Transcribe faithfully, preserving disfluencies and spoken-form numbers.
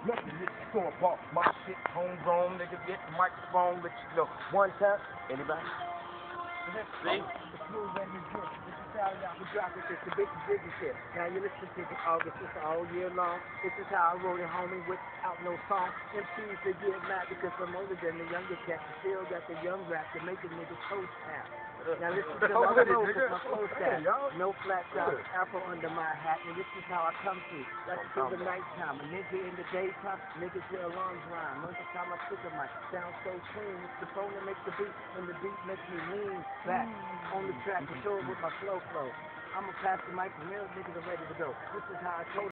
Nothing hit the store bought. My shit homegrown, nigga. Get the microphone, let you know. One time. Anybody? See? The smooth and the drip. This is how I we drop it. It's the big busy shit. Now you listen to the August. It's all year long. This is how I wrote it, homie, without no song. M Cs they get mad because I'm older than the younger cats. Still got the young rap to make a nigga toe tap. Now listen to my flow, cause my flow style. No flat top, afro under my hat, and this is how I come through. That's till the nighttime. A nigga in the daytime, niggas hear alarms rhyme. Most of the time I pick a mic, sound so clean. It's the phone that makes the beat, and the beat makes me lean back on the track for sure with my flow flow. I'ma pass the mic, and real niggas are ready to go. This is how I told